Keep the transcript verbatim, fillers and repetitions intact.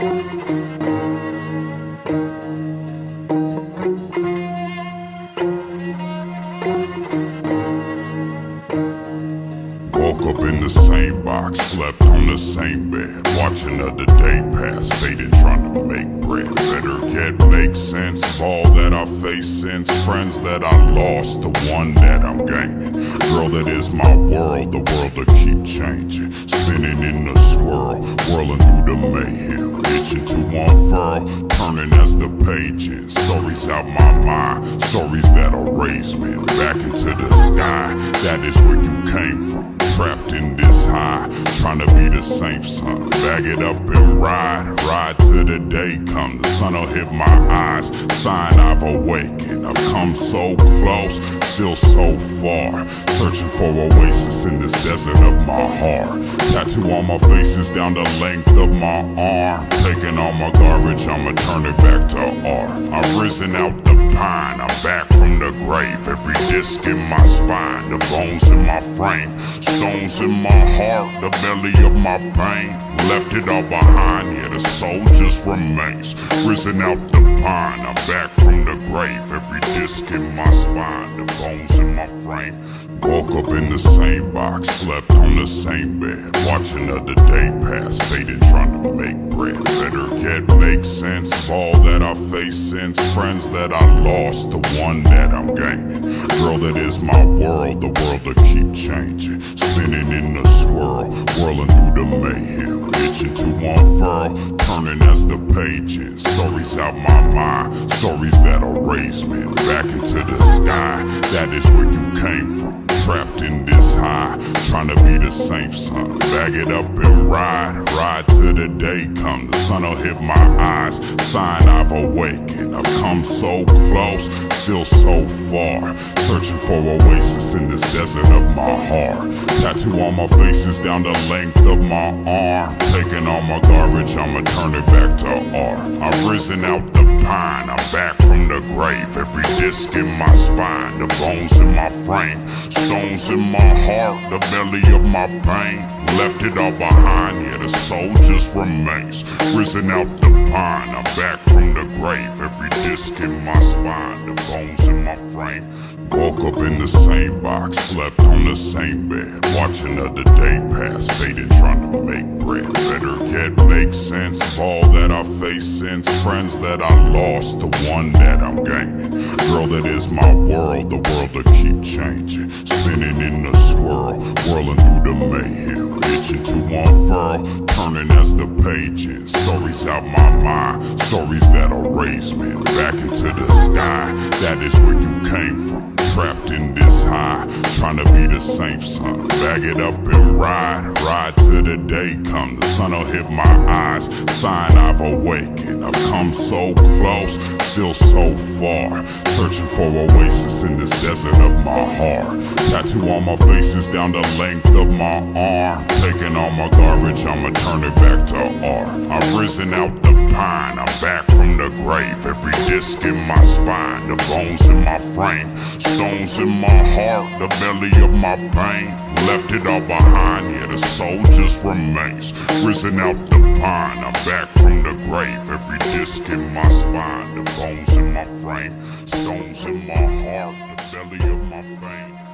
Woke up in the same box, slept on the same bed, watch another day pass, faded trying to make bread. Better get make sense of all that I face since, friends that I lost, the one that I'm gaining. Girl, that is my world, the world that keep changing, spinning in the swirl, whirling through the mayhem, itching to unfurl, turning as the page ends. Stories out my mind, stories that'll raise me back into the sky. That is where you came from, trapped in this high, trying to be the same son. Bag it up and ride, ride till the day come. The sun'll hit my eyes, sign I've awakened. I've come so close, still so far, searching for oasis in this desert of my heart. Tattoo on my face is down the length of my arm. Taking all my garbage, I'ma turn it back to art. I've risen out the pine, I'm back from the grave. Every disc in my spine, the bones in my frame, stones in my heart, the belly of my pain. Left it all behind, yeah, the soul just remains. Risen out the pine, I'm back from the grave. Every disc in my spine, the bones in my frame. Woke up in the same box, slept on the same bed, watch another day pass, faded trying to make bread. Better get make sense of all that I face since, friends that I lost, the one that I'm gaining. Girl, that is my world, the world that keep changing, spinning in the swirl, whirling through the mayhem, itching to unfurl, turning as the page ends. Stories out my mind, stories that'll raise me back into the sky. That is where you came from, trapped in this high, trying to be the same son. Bag it up and ride, ride till the day come. The sun'll hit my eyes, sign I've awakened. I've come so close, still so far, searching for oasis in this desert of my heart. Tattoo on my face is down the length of my arm. Taking all my garbage, I'ma turn it back to art. I've risen out the pine, I'm back from the grave. Every disc in my spine, the bones in my frame, stones in my heart, the belly of my pain. Left it all behind, yeah, the soul just remains. Risen out the pine, I'm back from the grave. Every disc in my spine, the bones in my frame. Woke up in the same box, slept on the same bed, watch another day pass, faded trying to make bread. Better get make sense of all that I face since, friends that I lost, the one that I'm gaining. Girl, that is my world, the world that keep changing, spinning in the swirl, whirling through the mayhem, itching to unfurl, turning as the page ends. Stories out my mind, stories that'll raise me back into the sky. That is where you came from, trapped in this high, trying to be the same son. Bag it up and ride, ride till the day come. The sun'll hit my eyes, sign I've awakened. I've come so close, still so far, searching for oasis in this desert of my heart. Tattoo on my face is down the length of my arm. Taking all my garbage, I'ma turn it back to art. I've risen out the pine, I'm back from the grave. Every disc in my spine, the bones in my frame, stones in my heart, the belly of my pain. Left it all behind, yeah, the soul just remains. Risen out the pine, I'm back from the grave. Every disc in my spine, the bones in my frame, stones in my heart, the belly of my pain.